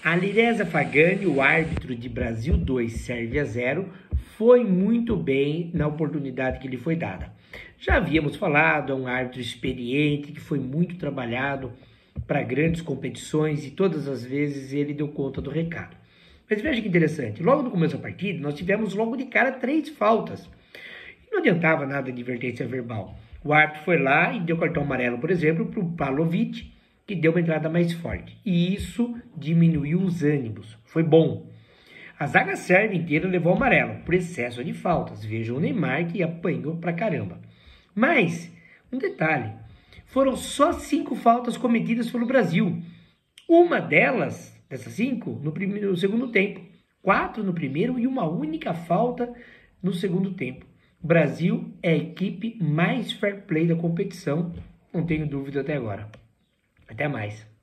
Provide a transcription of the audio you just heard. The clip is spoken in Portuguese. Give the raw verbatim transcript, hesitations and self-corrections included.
Alireza Fagani, o árbitro de Brasil dois, Sérvia zero, foi muito bem na oportunidade que lhe foi dada. Já havíamos falado, é um árbitro experiente, que foi muito trabalhado para grandes competições e todas as vezes ele deu conta do recado. Mas veja que interessante, logo no começo da partida nós tivemos logo de cara três faltas. E não adiantava nada de advertência verbal. O árbitro foi lá e deu cartão amarelo, por exemplo, para o Pavlovic, que deu uma entrada mais forte. E isso diminuiu os ânimos. Foi bom. A zaga sérvia inteira levou amarelo por excesso de faltas. Vejam o Neymar, que apanhou pra caramba. Mas, um detalhe. Foram só cinco faltas cometidas pelo Brasil. Uma delas, dessas cinco, no, primeiro, no segundo tempo. Quatro no primeiro e uma única falta no segundo tempo. O Brasil é a equipe mais fair play da competição. Não tenho dúvida até agora. Até mais.